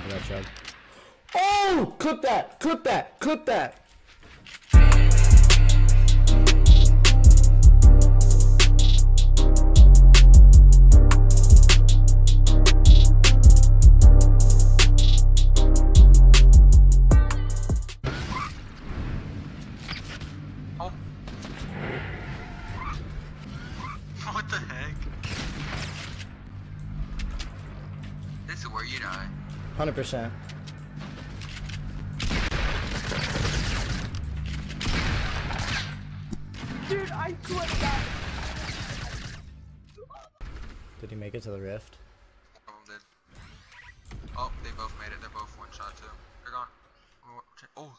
for that chug. Oh! Clip that! Clip that! Clip that! Oh. What the heck? This is where you die. 100%. Dude, I swear to God. Did he make it to the rift? One of them did. Oh, they both made it. They're both one shot too. They're gone. Oh.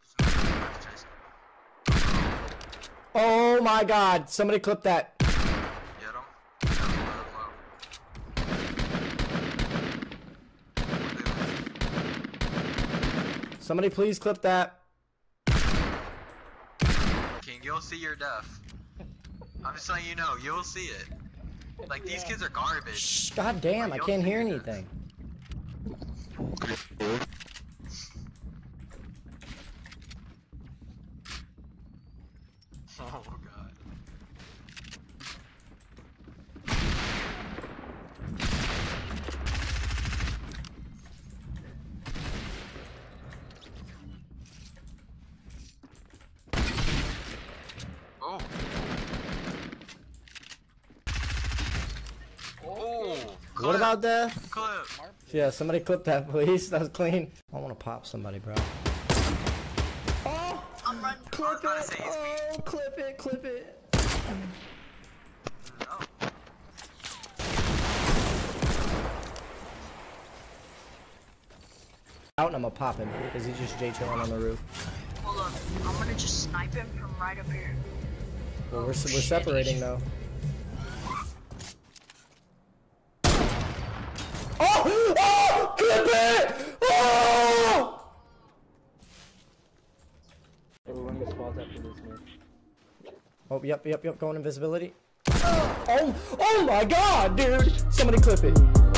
Oh my god, somebody clip that. Get him. Somebody please clip that. King, you'll see your death. I'm just letting you know, you'll see it. Like, these kids are garbage. Shh, god damn, I can't hear anything. Oh god. Oh. Oh. What about that? Clip. Yeah, somebody clip that, please. That was clean. I want to pop somebody, bro. Oh! I'm running. Clip it! Oh, clip it, clip it. No. Out and I'm gonna pop him because he's just J-chilling on the roof. Hold on, I'm gonna just snipe him from right up here. Well, we're separating though. Oh! Oh! Clip it! Oh! Everyone gets spawns after this, man. Oh, yep, going invisibility. Oh! Oh my god, dude! Somebody clip it.